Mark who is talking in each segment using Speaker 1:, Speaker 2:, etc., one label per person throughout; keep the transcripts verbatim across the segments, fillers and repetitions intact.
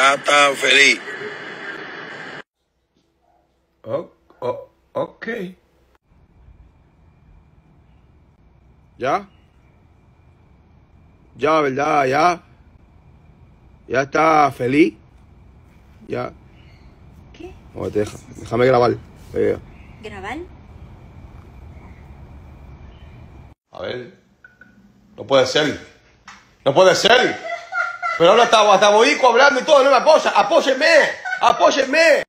Speaker 1: ya está feliz.
Speaker 2: Oh, oh, ok. ¿Ya? Ya, ¿verdad? Ya. Ya está feliz. Ya.
Speaker 3: ¿Qué?
Speaker 2: Oh, deja, déjame grabar. Eh,
Speaker 3: ¿Grabar?
Speaker 2: A ver. No puede ser. No puede ser. Pero ahora estaba hasta Boico hablando y todo, no me apoya. Apóyenme. Apóyenme.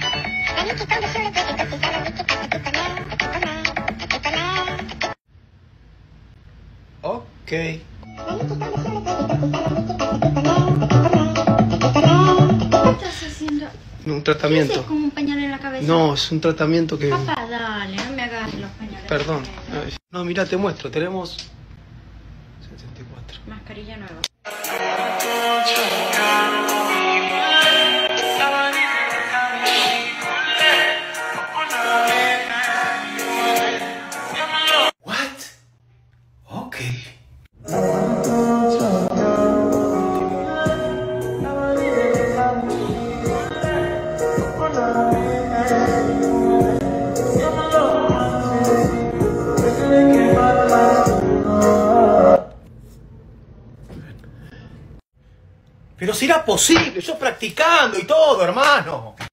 Speaker 2: Ok.
Speaker 3: ¿Qué estás haciendo?
Speaker 2: Un
Speaker 3: ¿Qué
Speaker 2: tratamiento.
Speaker 3: haces con un pañal en la cabeza?
Speaker 2: No, es un tratamiento que...
Speaker 3: Papá, dale, no me hagas los pañales.
Speaker 2: Perdón.
Speaker 3: en la cabeza.
Speaker 2: No, mira, te muestro. Tenemos... setenta y cuatro.
Speaker 3: Mascarilla nueva.
Speaker 2: What? Ok. Pero si era posible, yo practicando y todo, hermano.